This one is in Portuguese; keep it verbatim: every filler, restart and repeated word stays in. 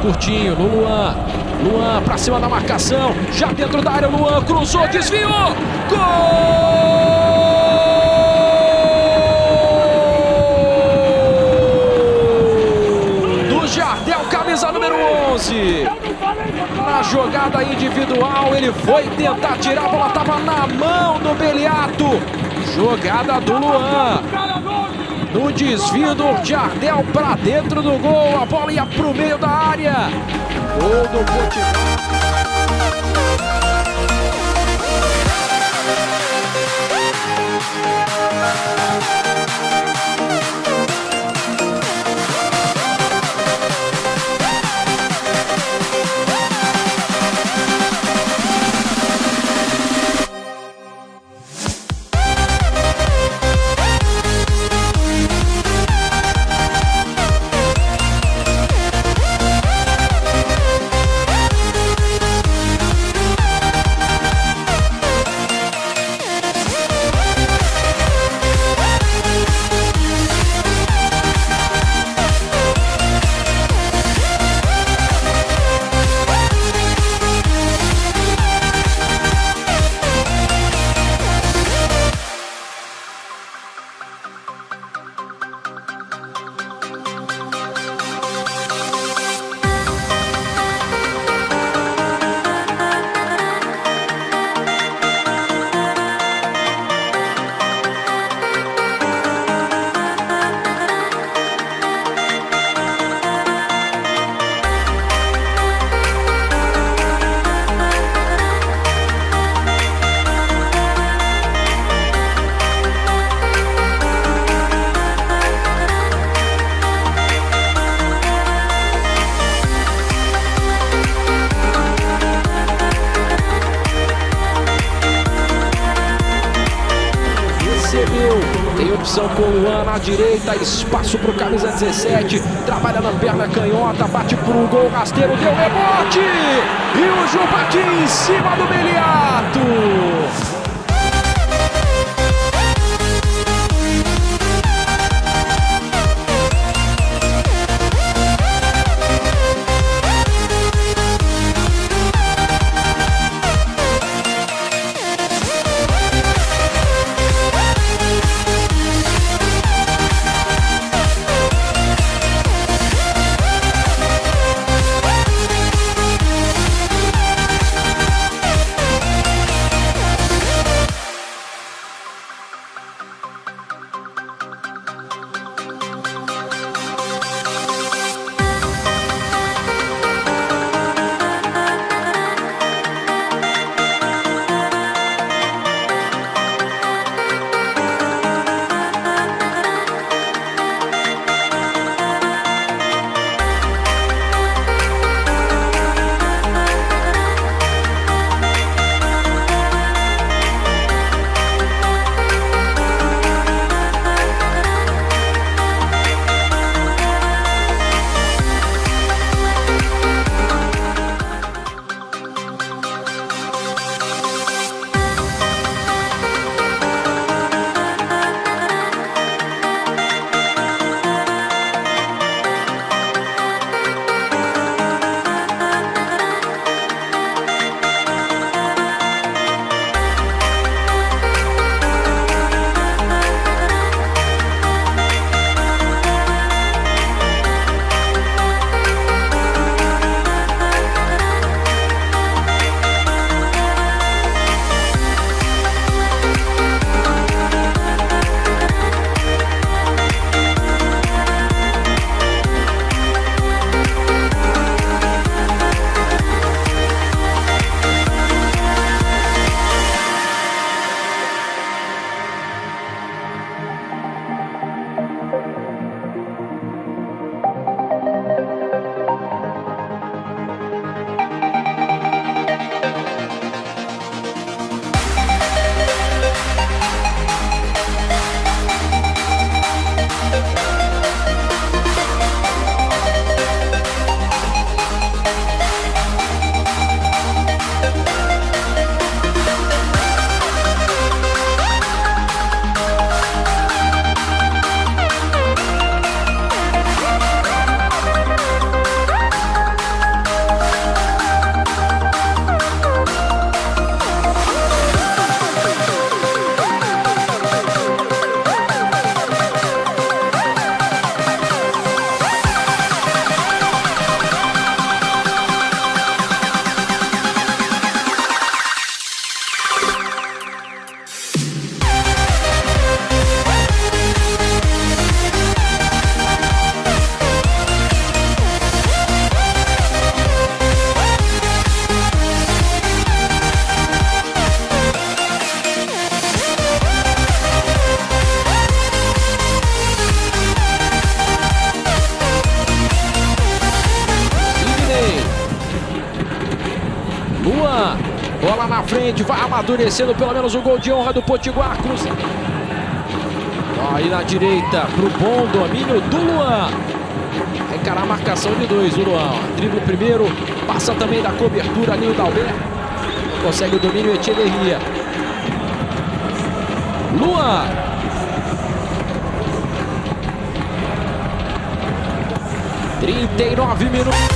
curtinho no Luan. Luan pra cima da marcação. Já dentro da área, o Luan cruzou, desviou. Gol! Do Jardel, camisa número onze. Na jogada individual, ele foi tentar tirar, a bola estava na mão do Beliato. Jogada do Luan. No desvio do Jardel para dentro do gol, a bola ia para o meio da área. Gol do Potiguar. Tem opção com o Luan na direita, espaço para o camisa dezessete, trabalha na perna canhota, bate para o gol, rasteiro, deu rebote! E o Ju bate em cima do Beliato! Luan, bola na frente, vai amadurecendo pelo menos o gol de honra do Potiguar. Cruza. Aí na direita, pro bom domínio do Luan. Vai encarar a marcação de dois, o Luan. Dribla o primeiro, passa também da cobertura ali o Dalberto. Consegue o domínio Echeverria. Luan. trinta e nove minutos.